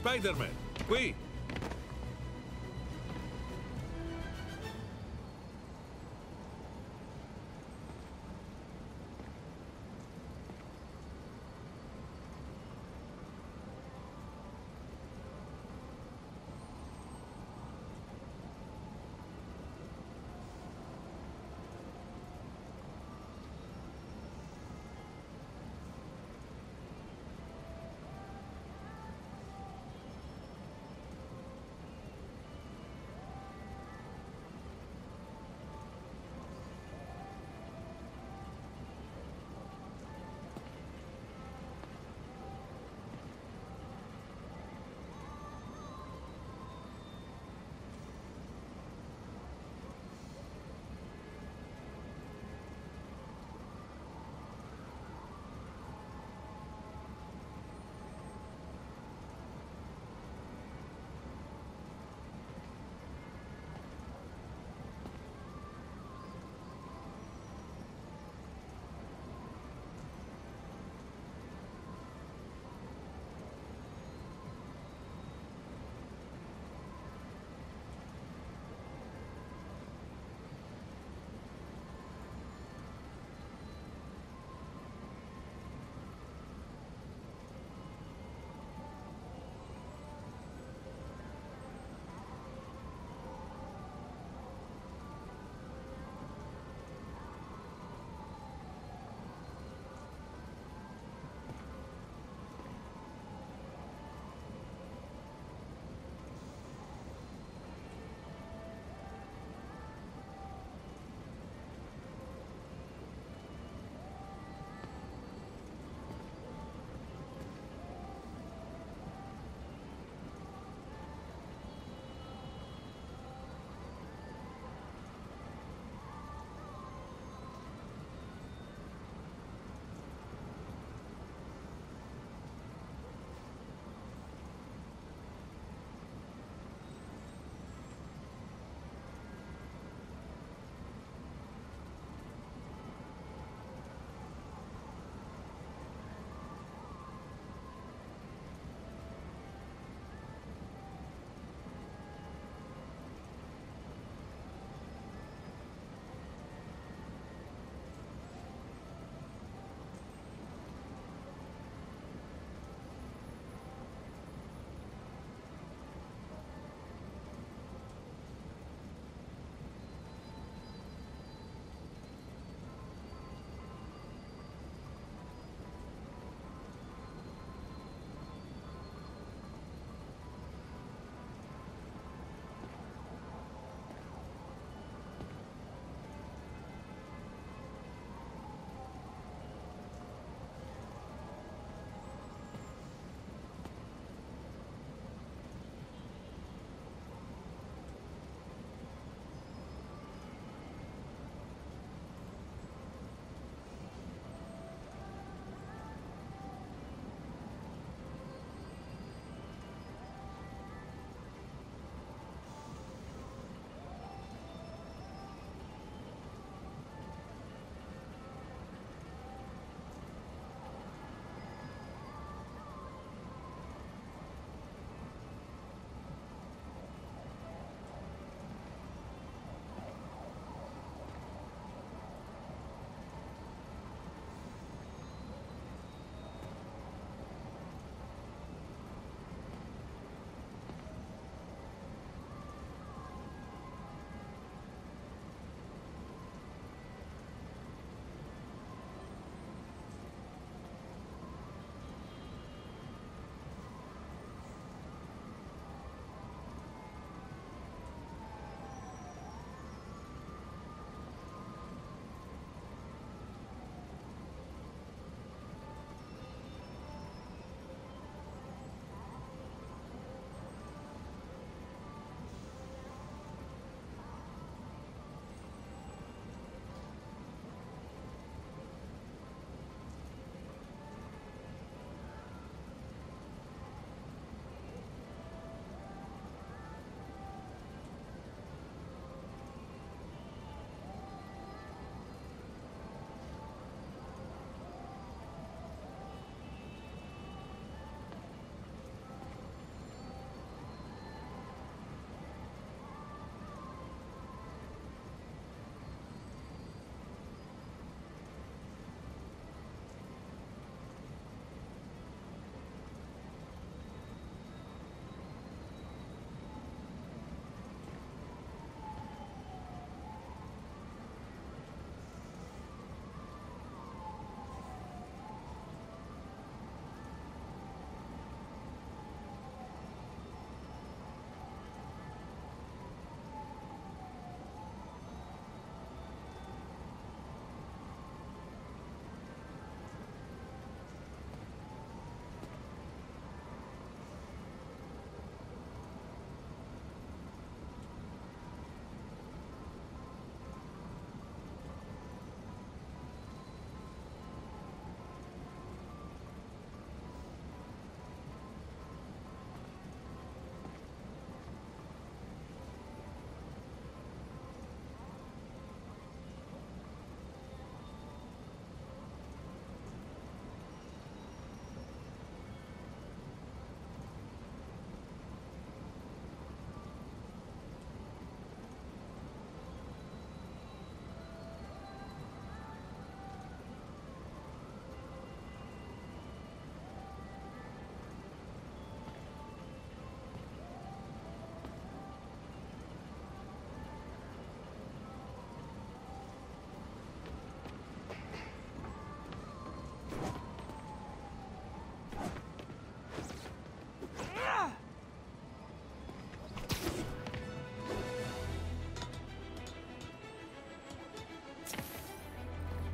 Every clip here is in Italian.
Spider-Man, qui!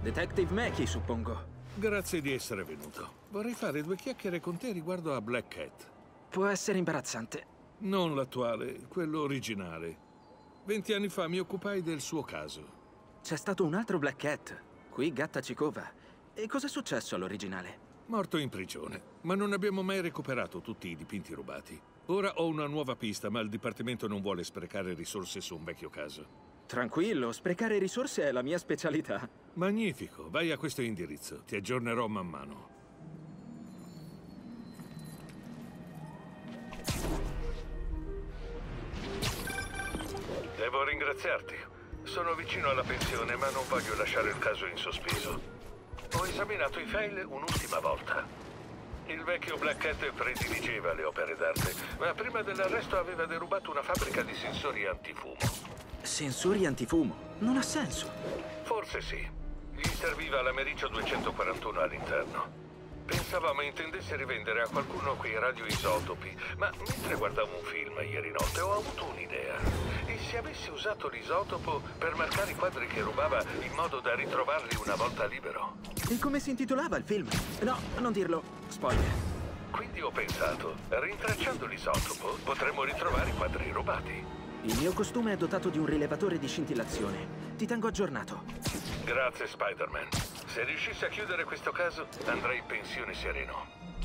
Detective Mackey, suppongo. Grazie di essere venuto. Vorrei fare 2 chiacchiere con te riguardo a Black Cat. Può essere imbarazzante. Non l'attuale, quello originale. 20 anni fa mi occupai del suo caso. C'è stato un altro Black Cat, qui Gatta Cicova. E cos'è successo all'originale? Morto in prigione, ma non abbiamo mai recuperato tutti i dipinti rubati. Ora ho una nuova pista, ma il Dipartimento non vuole sprecare risorse su un vecchio caso. Tranquillo, sprecare risorse è la mia specialità. Magnifico, vai a questo indirizzo, ti aggiornerò man mano. Devo ringraziarti. Sono vicino alla pensione, ma non voglio lasciare il caso in sospeso. Ho esaminato i file un'ultima volta. Il vecchio Black Cat prediligeva le opere d'arte, ma prima dell'arresto aveva derubato una fabbrica di sensori antifumo. Sensori antifumo? Non ha senso. Forse sì. Gli serviva l'Americio 241 all'interno. Pensavamo intendesse rivendere a qualcuno quei radioisotopi, ma mentre guardavo un film ieri notte ho avuto un'idea. E se avessi usato l'isotopo per marcare i quadri che rubava in modo da ritrovarli una volta libero? E come si intitolava il film? No, non dirlo. Spoiler. Quindi ho pensato, rintracciando l'isotopo potremmo ritrovare i quadri rubati. Il mio costume è dotato di un rilevatore di scintillazione. Ti tengo aggiornato. Grazie, Spider-Man. Se riuscissi a chiudere questo caso, andrei in pensione sereno.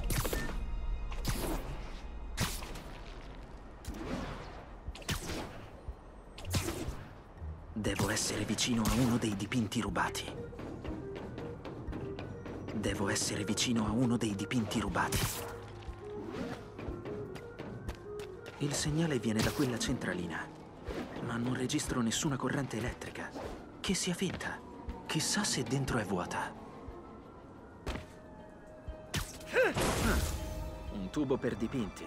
Devo essere vicino a uno dei dipinti rubati. Devo essere vicino a uno dei dipinti rubati. Il segnale viene da quella centralina, ma non registro nessuna corrente elettrica. Che sia finta. Chissà se dentro è vuota. Un tubo per dipinti.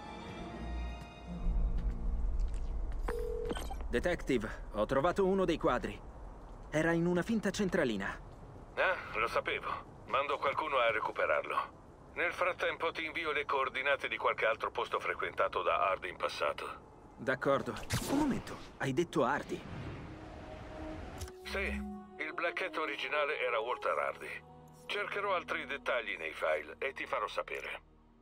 Detective, ho trovato uno dei quadri. Era in una finta centralina. Ah, lo sapevo. Mando qualcuno a recuperarlo. Nel frattempo ti invio le coordinate di qualche altro posto frequentato da Hardy in passato. D'accordo. Un momento, hai detto Hardy? Sì, il Black Cat originale era Walter Hardy. Cercherò altri dettagli nei file e ti farò sapere.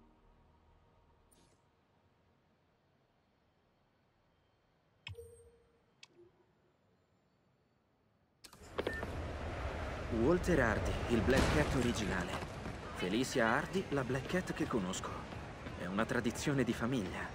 Walter Hardy, il Black Cat originale. Felicia Hardy, la Black Cat che conosco. È una tradizione di famiglia.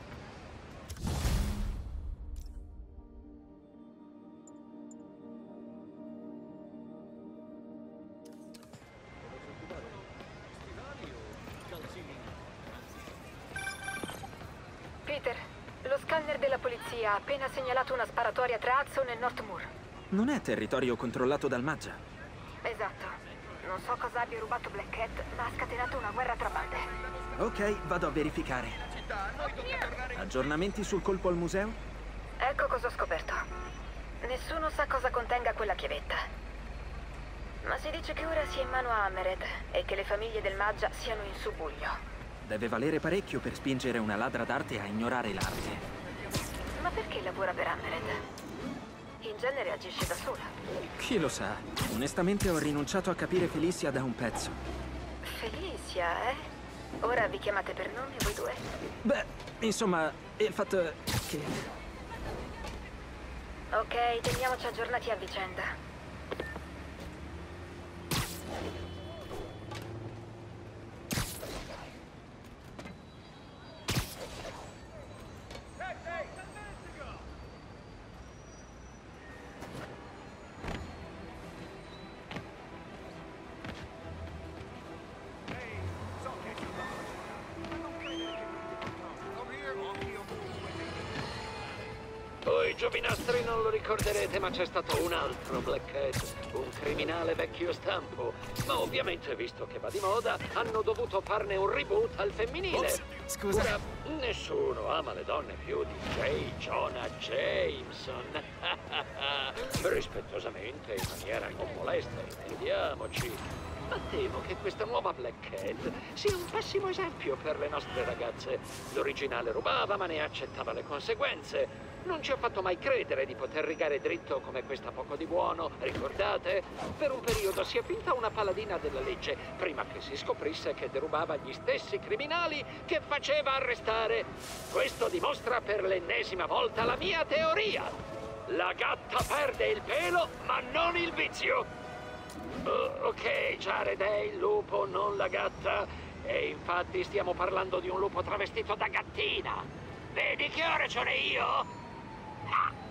Peter, lo scanner della polizia ha appena segnalato una sparatoria tra Hudson e Northmoor. Non è territorio controllato dal Maggia. Esatto. Non so cosa abbia rubato Black Cat, ma ha scatenato una guerra tra bande. Ok, vado a verificare. Aggiornamenti sul colpo al museo? Ecco cosa ho scoperto. Nessuno sa cosa contenga quella chiavetta. Ma si dice che ora sia in mano a Hammered e che le famiglie del Maggia siano in subbuglio. Deve valere parecchio per spingere una ladra d'arte a ignorare l'arte. Ma perché lavora per Hammered? In genere agisce da sola. Chi lo sa? Onestamente ho rinunciato a capire Felicia da un pezzo. Felicia, eh? Ora vi chiamate per nome voi due? Beh, insomma, il fatto è che... Ok, teniamoci aggiornati a vicenda. Voi giovinastri non lo ricorderete, ma c'è stato un altro Black Cat, un criminale vecchio stampo. Ma ovviamente, visto che va di moda, hanno dovuto farne un reboot al femminile. Ops, scusa. Ora, nessuno ama le donne più di J. Jonah Jameson. Rispettosamente, in maniera non molesta, intendiamoci. Ma temo che questa nuova Black Cat sia un pessimo esempio per le nostre ragazze. L'originale rubava, ma ne accettava le conseguenze. Non ci ha fatto mai credere di poter rigare dritto come questa poco di buono, ricordate? Per un periodo si è finta una paladina della legge, prima che si scoprisse che derubava gli stessi criminali che faceva arrestare. Questo dimostra per l'ennesima volta la mia teoria. La gatta perde il pelo, ma non il vizio. Ok, Jared è il lupo, non la gatta. E infatti stiamo parlando di un lupo travestito da gattina. Vedi che ho ragione io? Ah!